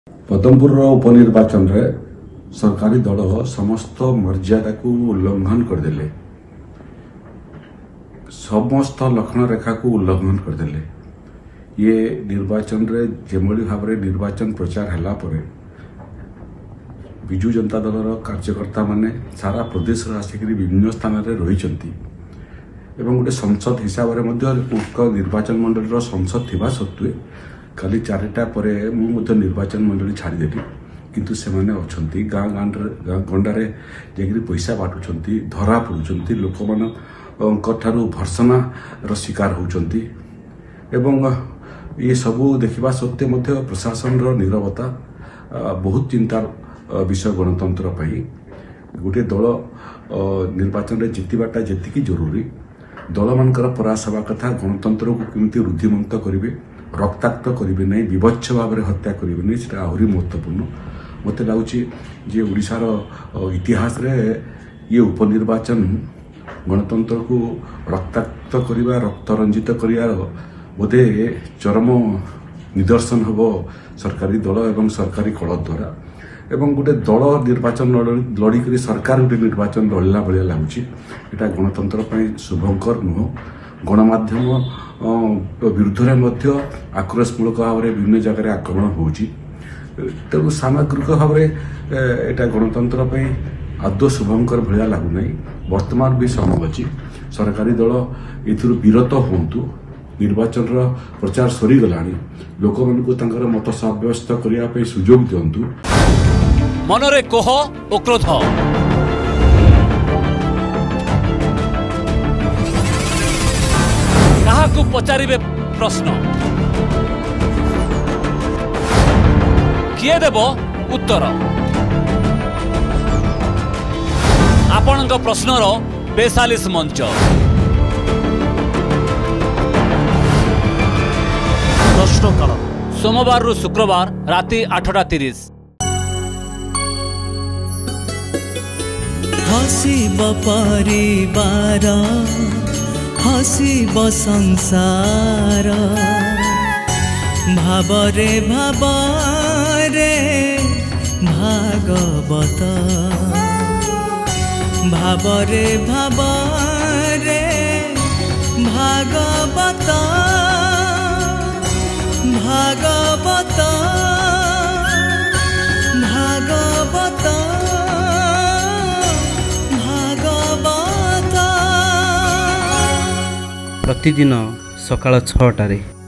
पदमपुर उपनिर्वाचन रे सरकारी दल समस्त मर्यादा को उल्लंघन करदेले, समस्त लक्षण रेखा को उल्लंघन करदेले। ये निर्वाचन रे जेमली भाव में निर्वाचन प्रचार हैला परे विजु जनता दल कार्यकर्ता माने सारा प्रदेश आसिक विभिन्न स्थान में रही गोटे संसद हिसाब से निर्वाचन मंडल संसद थिबा सत्वे खाली 4टा परे मुझे निर्वाचन मंडली छाड़देली किंतु से माने अछंती गाँ गंडारे जाकि पैसा बाटुंट धरा पड़ुंट लोक मान भर्सना शिकार होती ये सबू देखा सत्वे प्रशासन नीरवता बहुत चिंतार विषय गणतंत्र गोटे दल निर्वाचन में जितवाटा जी जरूरी दल मानकर प्रयास हवा कथा गणतंत्र को केमती रुद्धिमंत करेंगे, रक्ताक्त करेंगे नहीं, विभत्स भाव में हत्या करेंगे नहीं, से आहरी महत्वपूर्ण मत लगुच ओडिशार इतिहास रे ये उपनिर्वाचन गणतंत्र को रक्ताक्त करवा रक्त रंजित कर बोधे चरम निदर्शन हम सरकारी दल एवं सरकारी कल द्वारा एवं गोटे दल निर्वाचन लड़िक सरकार गोटे निर्वाचन लड़ला भाया लगुच। यहाँ गणतंत्र शुभंकर नुह। गणमाध्यम विरुद्ध में आक्रोशमूलक भाव में विभिन्न जगह आक्रमण होची, तेणु सामग्रिक भाव में यहाँ गणतंत्र आदौ शुभंकर भाया लगुना। वर्तमान भी समय अच्छी सरकारी दल एथुरु विरत होंतु, निर्वाचन प्रचार सरीगला, लोक मानक मत सब्यस्त करने सुजोग दिंतु। मनरे कोह ओ क्रोध काहाकू पचारिबे प्रश्न किए देब उत्तर। आपणक प्रश्नर 42 मंच प्रश्नकाल सोमवार रु शुक्रवार राति 8:30। हसीब परिवार हसीब संसार भावरे भावरे भागवत भावरे भावरे भागवत भागवत भागवत प्रतिदिन सकाळ 6टारे।